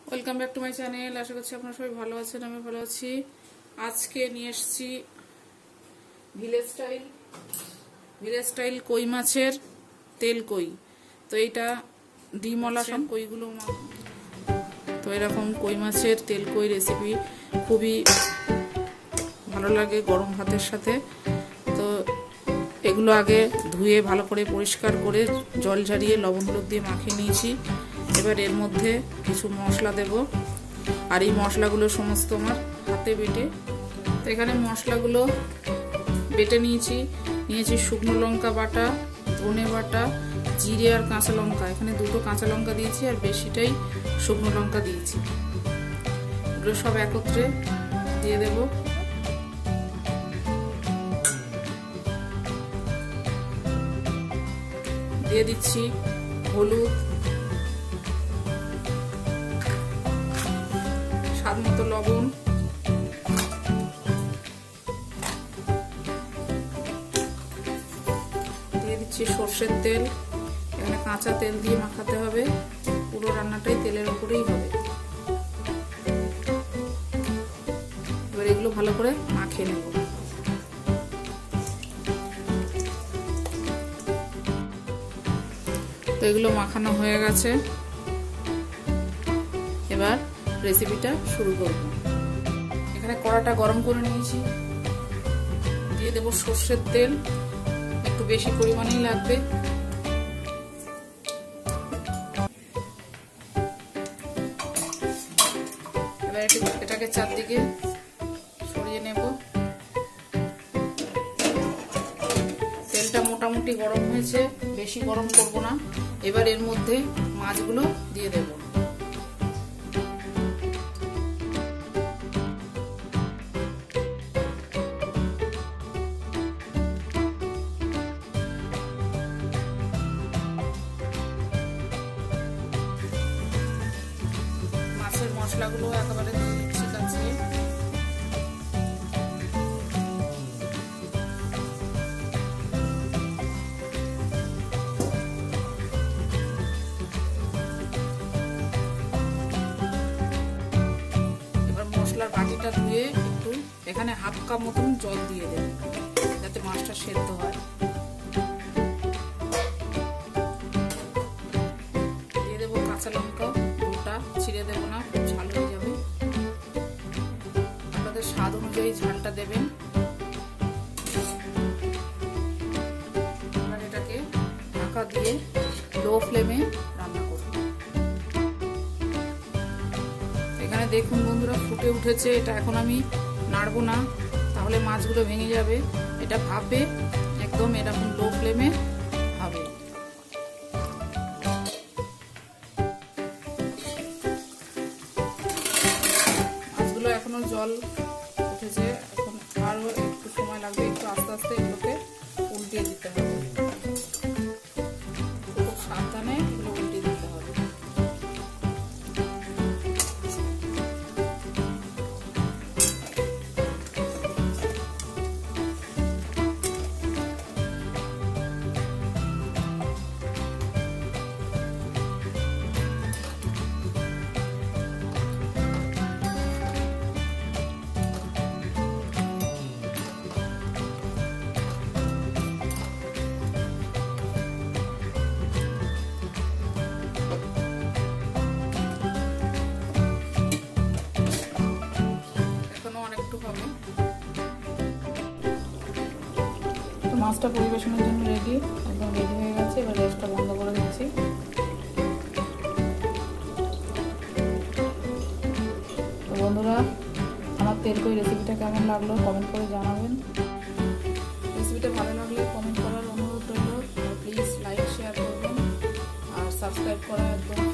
Welcome back to my channel. আশা করছি আপনারা সবাই ভালো আছেন, আমি ভালো আছি। আজকে নিয়ে এসেছি ভিলেজ স্টাইল কই মাছের তেল কই। তো এইটা ডিমলা সব কইগুলো, তো এরকম কই মাছের তেল কই রেসিপি খুবই ভালো লাগে গরম ভাতের সাথে। তো এগুলো আগে ধুয়ে ভালো করে পরিষ্কার করে জল ঝরিয়ে লবণ হলুদ দিয়ে মাখিয়ে নিয়েছি। এবার এর মধ্যে কিছু মশলা দেব, আর এই মশলাগুলো সমস্ত আমার হাতে বেটে। তো এখানে মশলাগুলো বেটে নিয়েছি শুকনো লঙ্কা বাটা, ধনে বাটা, জিরে আর কাঁচা লঙ্কা। এখানে দুটো কাঁচা লঙ্কা দিয়েছি আর বেশিটাই শুকনো লঙ্কা দিয়েছি। এগুলো সব একত্রে দিয়ে দেব। দিয়ে দিচ্ছি হলুদ, স্বাদ মতো লবণ, দিয়ে দিচ্ছি সর্ষের তেল। এখানে কাঁচা তেল দিয়ে মাখাতে হবে, পুরো রান্নাটাই তেলের উপরেই হবে। এবার এগুলো ভালো করে মাখিয়ে নেব। তো এগুলো মাখানো হয়ে গেছে, এবার রেসিপিটা শুরু করব। এখানে কড়াটা গরম করে নিয়েছি, দিয়ে দেব সর্ষের তেল, একটু বেশি পরিমাণেই লাগবে। এবার এটাকে চারদিকে সরিয়ে নেব। তেলটা মোটামুটি গরম হয়েছে, বেশি গরম করব না। এবার এর মধ্যে মাছগুলো দিয়ে দেব। মাছের মশলাগুলো একেবারে ঠিক আছে। মশলার বাটিটা ধুয়ে একটু এখানে হাফ কাপ মতন জল দিয়ে দেব, যাতে মাছটা সেদ্ধ হয়। দিয়ে দেবো কাঁচা লঙ্কা গোটা, ছিঁড়ে দেবো না, খুব ঝাল হয়ে যাবে। আপনাদের স্বাদ অনুযায়ী ঝালটা দেবেন। এবার এটাকে ঢাকা দিয়ে লো ফ্লেমে রান্না করব। এখানে দেখুন বন্ধুরা, ফুটে উঠেছে। এটা এখন আমি নাড়বো না, তাহলে মাছগুলো ভেঙে যাবে। এটা ভাপে একদম এরকম লো ফ্লেমে হবে। মাছগুলো এখনো জল উঠেছে, এখন আরো একটু সময় লাগবে। একটু আস্তে আস্তে এগুলোকে উল্টিয়ে দিতে হবে, খুব সাবধানে এগুলো উল্টিয়ে দিতে হবে। মাছটা পরিবেশনের জন্য রেডি, একদম রেডি হয়ে গেছে। এবার গ্যাসটা বন্ধ করে দিচ্ছি। তো বন্ধুরা, আমার তেল কই রেসিপিটা কেমন লাগলো কমেন্ট করে জানাবেন। রেসিপিটা ভালো লাগলে কমেন্ট করার অনুরোধ রইল। প্লিজ লাইক শেয়ার করবেন আর সাবস্ক্রাইব করা একদম